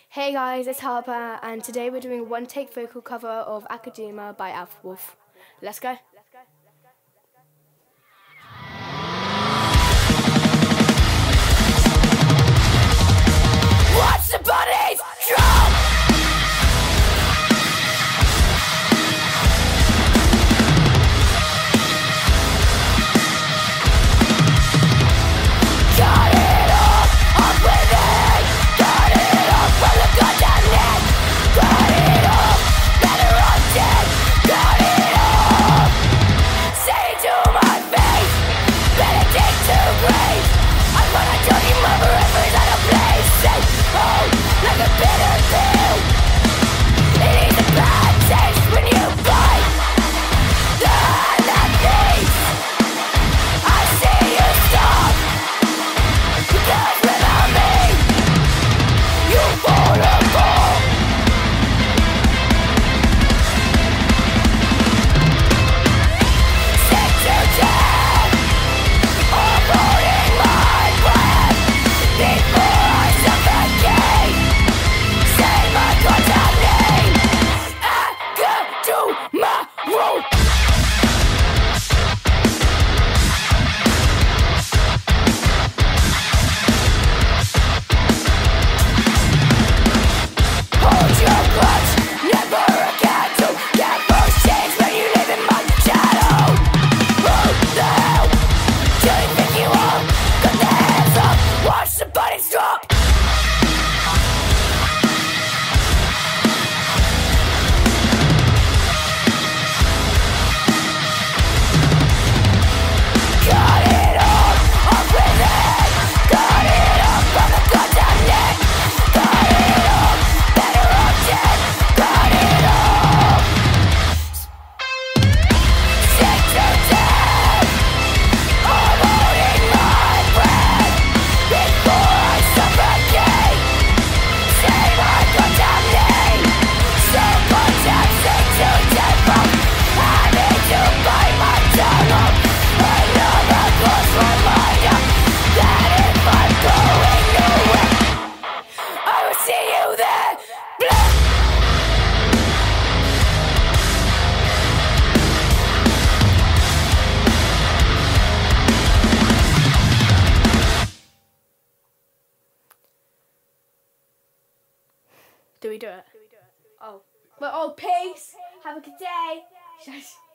Hey guys, it's Harper, and today we're doing a one-take vocal cover of Akudama by Alphawolf. Let's go. Watch the bodies drop! Got it off with it! Got it off from the goddamn neck! Got it off, better off dead! Got it off! Say it to my face! Better dig to grave! I wanna tell you my forever's out of place! Say, oh, like a bitter pill! It is a bad taste when you bite the hand that feeds! I see you stop! Because without me, you fall apart. Sick to death, I'm holding my breath before I suffocate. Say my goddamn name, Akudama. Hold your clutch, never again to get first chance when you live in my shadow. Who the hell do you think you are? Cut the hands up, watch the bodies drop. Got it off with it. Got it off from the goddamn neck. Got it off, better off dead. Got it off. Sick to death, I'm holding my breath before I suffocate. Say my goddamn name. So goddamn sick to death from having to bite my tongue off. Another close reminder that if I'm going nowhere, I will see you there. Blah. Do we do it? Oh. Well, peace. Have a good day.